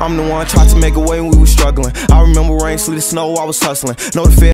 I'm the one tried to make a way when we was struggling. I remember rain, sleet, and snow, I was hustling. Know the Fed